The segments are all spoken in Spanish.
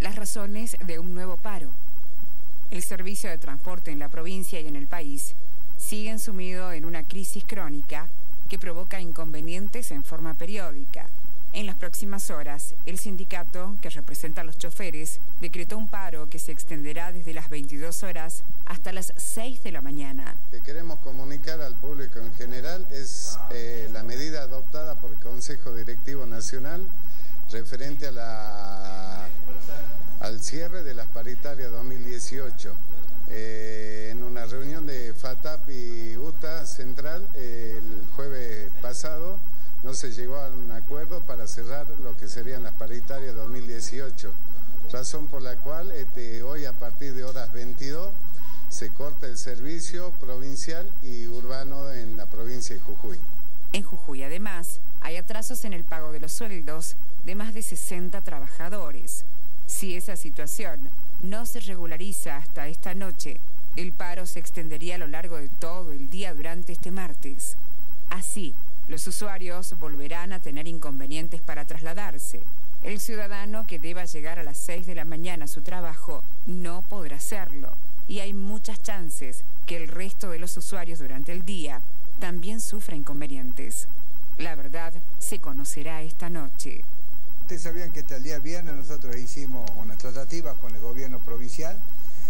las razones de un nuevo paro. El servicio de transporte en la provincia y en el país sigue sumido en una crisis crónica que provoca inconvenientes en forma periódica. En las próximas horas, el sindicato que representa a los choferes decretó un paro que se extenderá desde las 22 horas hasta las 6 de la mañana. Lo que queremos comunicar al público en general es la medida adoptada por el Consejo Directivo Nacional referente a al cierre de las paritarias 2018. En una reunión de FATAP y UTA Central el jueves pasado no se llegó a un acuerdo para cerrar lo que serían las paritarias 2018, razón por la cual hoy a partir de horas 22 se corta el servicio provincial y urbano en la provincia de Jujuy. En Jujuy, además, hay atrasos en el pago de los sueldos de más de 60 trabajadores. Si esa situación no se regulariza hasta esta noche, el paro se extendería a lo largo de todo el día durante este martes. Así, los usuarios volverán a tener inconvenientes para trasladarse. El ciudadano que deba llegar a las 6 de la mañana a su trabajo no podrá hacerlo. Y hay muchas chances que el resto de los usuarios durante el día también sufra inconvenientes. La verdad se conocerá esta noche. Ustedes sabían que hasta el día viernes nosotros hicimos unas tratativas con el gobierno provincial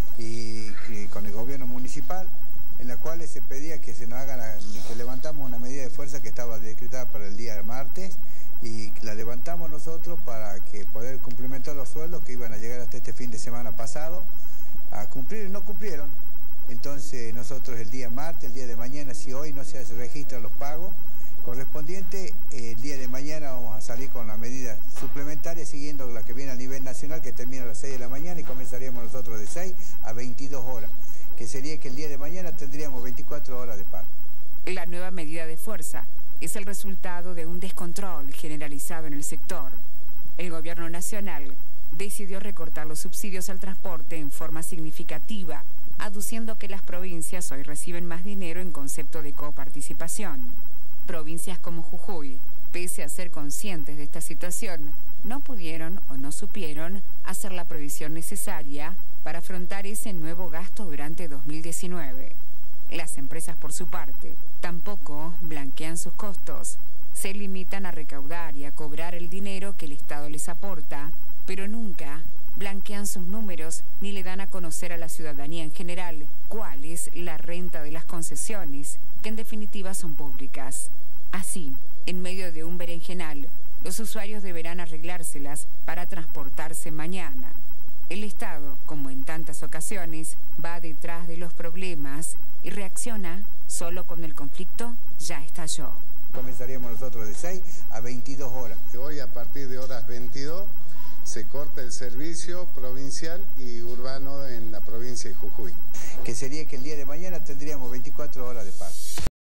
y con el gobierno municipal, en las cuales se pedía que se nos que levantamos una medida de fuerza que estaba decretada para el día martes y la levantamos nosotros para que poder cumplimentar los sueldos que iban a llegar hasta este fin de semana pasado a cumplir y no cumplieron. Entonces nosotros el día martes, el día de mañana, si hoy no se registran los pagos correspondientes, el día de mañana vamos a salir con la medida suplementaria siguiendo la que viene a nivel nacional, que termina a las 6 de la mañana y comenzaríamos nosotros de 6 a 22 horas, que sería que el día de mañana tendríamos 24 horas de paro. La nueva medida de fuerza es el resultado de un descontrol generalizado en el sector. El gobierno nacional decidió recortar los subsidios al transporte en forma significativa, aduciendo que las provincias hoy reciben más dinero en concepto de coparticipación. Provincias como Jujuy, pese a ser conscientes de esta situación, no pudieron o no supieron hacer la previsión necesaria para afrontar ese nuevo gasto durante 2019. Las empresas, por su parte, tampoco blanquean sus costos. Se limitan a recaudar y a cobrar el dinero que el Estado les aporta, pero nunca blanquean sus números ni le dan a conocer a la ciudadanía en general cuál es la renta de las concesiones, que en definitiva son públicas. Así, en medio de un berenjenal, los usuarios deberán arreglárselas para transportarse mañana. El Estado, como en tantas ocasiones, va detrás de los problemas y reacciona solo cuando el conflicto ya estalló. Comenzaríamos nosotros de 6 a 22 horas. Hoy a partir de horas 22 se corta el servicio provincial y urbano en la provincia de Jujuy. Que sería que el día de mañana tendríamos 24 horas de paro.